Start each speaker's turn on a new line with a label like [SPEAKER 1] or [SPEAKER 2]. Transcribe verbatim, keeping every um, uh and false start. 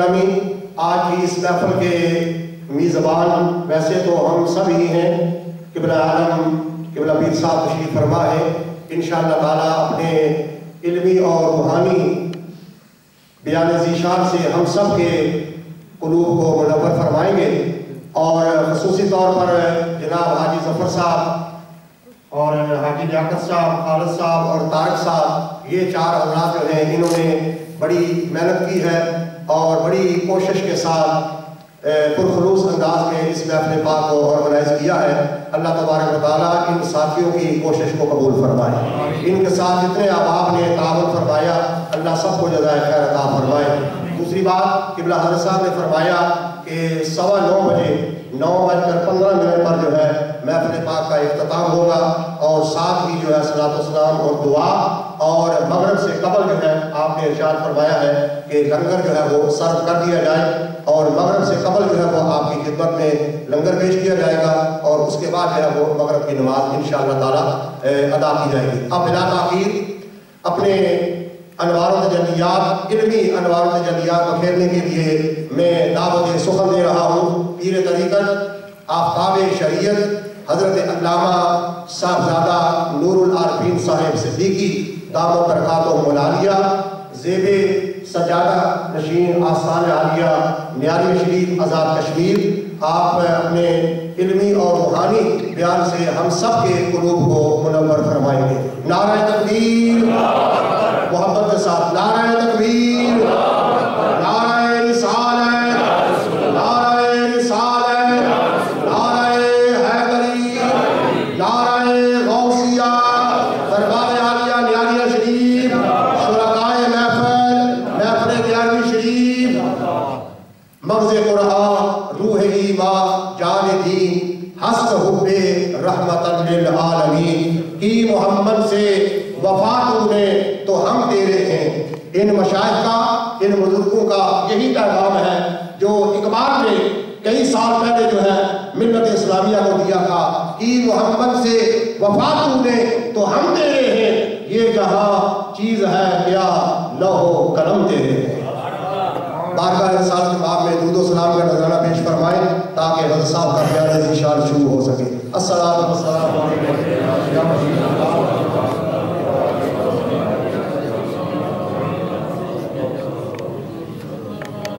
[SPEAKER 1] گرامی، آج کی اس محفل کے میزبان ویسے تو ہم سب ہی ہیں، قبلہ عالم قبلہ پیر صاحب تشریف فرما ہے، انشاءاللہ تعالیٰ اپنے علمی اور روحانی بیان ذیشان سے ہم سب کے قلوب کو منور فرمائیں گے، اور خصوصی طور پر جناب حاجی ظفر صاحب اور حاجی لیاقت صاحب، خالد صاحب اور طارق صاحب، یہ چار حضرات جو ہیں انہوں نے بڑی محنت کی ہے اور بڑی کوشش کے ساتھ پرخلوص انداز میں اس محفل پاک کو آرگنائز کیا ہے۔ اللہ تبارک و تعالیٰ ان ساتھیوں کی کوشش کو قبول فرمائے، ان کے ساتھ جتنے احباب نے تعاون فرمایا اللہ سب کو جزائے خیر عطا فرمائے۔ دوسری بات، قبلہ حضرت صاحب نے فرمایا کہ سوا نو بجے نو بج کر پندرہ منٹ پر جو ہے محفل پاک کا اختتام ہوگا، اور ساتھ ہی جو ہے صلاۃ والسلام اور دعا، اور مغرب سے قبل جو ہے آپ نے ارشاد فرمایا ہے کہ لنگر جو ہے وہ سرو کر دیا جائے، اور مغرب سے قبل جو ہے وہ آپ کی خدمت میں لنگر پیش کیا جائے گا، اور اس کے بعد جو ہے وہ مغرب کی نماز انشاءاللہ تعالیٰ ادا کی جائے گی۔ اب بلا تاخیر اپنے انوار و تجلیات، علمی انوار و تجلیات بکھیرنے کے لیے میں دعوت سخن دے رہا ہوں پیر طریقت آفتاب شریعت حضرت علامہ صاحبزادہ نور العارفین صاحب صدیقی دعوت برکاتہ ملالیہ، زیب سجادہ نشین آستان عالیہ نیاری شریف آزاد کشمیر، آپ اپنے علمی اور روحانی بیان سے ہم سب کے قلوب کو منور فرمائیں گے۔ نعرہ تکبیر، محبت کے ساتھ نعرہ تکبیر، نعرہ رسالت، نعرہ رسالت، نعرہ حیدری، نعرہ غوثیہ، دربار عالیہ نیاریہ شریف، شرکائے محفل، محفل گیارہویں شریف، مغز قرآن، روح ایمان، جان دین، حسن حب رحمت للعالمین، کی محمد سے وفا تو نے تو ہم تیرے ہیں۔ ان مشائخ کا، ان بزرگوں کا یہی پیغام ہے جو اقبال نے کئی سال پہلے جو ہے ملت اسلامیہ کو دیا تھا، کہ محمد سے وفا تو نے تو ہم تیرے ہیں، یہ جہاں چیز ہے کیا لوح قلم تیرے ہیں۔ بارگاہ رسالت امام میں درود و سلام کا نذرانہ پیش فرمائیں تاکہ حضرت صاحب کا بیان ذیشان شروع ہو سکے۔ السلام علیکم۔